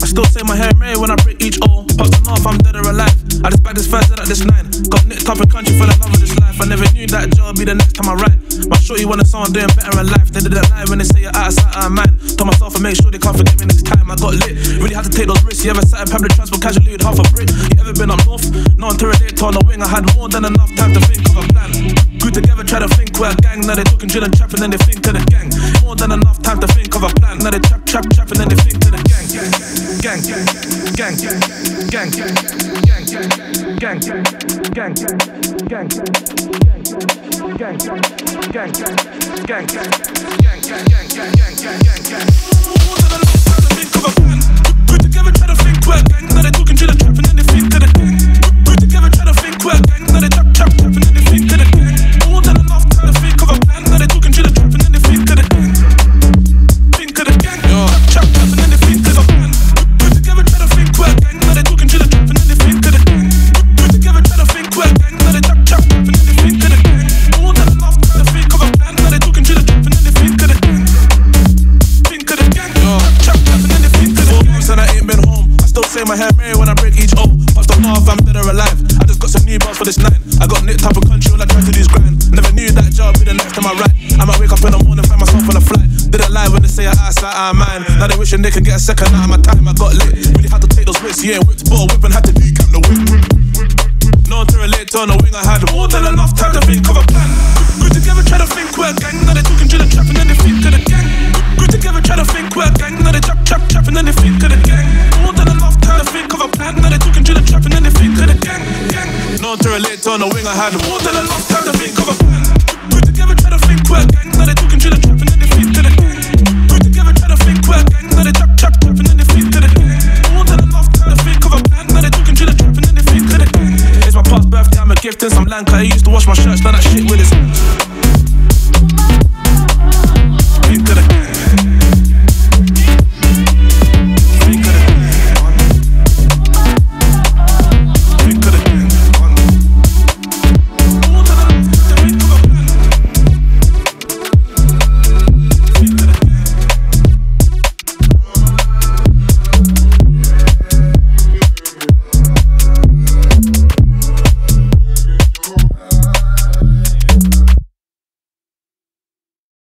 I still say my hair Mary when I break each O. Pops on off, I'm dead or alive. I just back this first, dead at this 9. Got nicked up in country, fell in love with this life. I never knew that job would be the next time I write. My shorty wanted someone doing better in life. They didn't lie when they say you're out of sight, out of mind. Told myself to make sure they can't forget me next time. I got lit, really had to take those risks. You ever sat in public transport casually with half a brick? You ever been up north? No one to relate to on the wing. I had more than enough time to think of a plan. Grew together, try to think we're a gang. Now they talking drill and trap and then they think to the gang. More than enough time to think of a plan. Now they trap and then they think to the gang. Gang, gang, gang, gang, gang, gang, gang, gang, more than enough time to think of a plan. Grew together, try to think we're a gang. Now they talking drill and trap and then they think to the gang. Grew together, try to think we're a gang. Now they trap and then they think to the gang. More than enough time to think of a plan. Now they talking drill and trap and then they think to the gang. Think to the gang. Trap and then they think to the plan. Grew together, try to think we're a gang. Now they talking drill and trap and then they think to the gang. Grew together, try to think we're a gang. Now they trap and then they think to the gang. More than enough time to think of a plan. Now they talking drill and trap and then they think to the gang. Think to the gang. Trap and then they think to the gang. 4 months and I ain't been home. I still say my hair Mary when I break each O. Pops don't know if I'm dead or alive. I just got some new bars for this 9. I got nicked up in country, all I tried to do is grind. Never knew that job would be the next time I write. I might wake up in the morning, find myself on a flight. Didn't lie when they say I'm outside, I'm mine. Now they wishing they can get a second out of my time. I got lit, really had to take those risks. Yeah, whipped ball, whip and had to decap the whip. No one to relate to on the wing. I had more than enough time to think of a plan. Grew together, try to think we're a gang. Now they talking drill and trap and then they think to the gang. Grew together, try to think we're a gang. Now they trap and then they think to the gang. More than enough time to think of a plan. Now they talking drill and trap and then they think to the gang. No one to relate to on the wing. I had more than enough time to think of a plan. Grew together, try to think we're a gang. Now they talking drill and trap and then they think to the gang. Grew together, try to think we're a gang. Now they trap and then they think to the gang. More than enough time to think of a plan. Now they talking drill and trap and then they think to the gang. It's my past birthday, I'm a gift in some Lanka. He used to wash my shirts, done that shit with his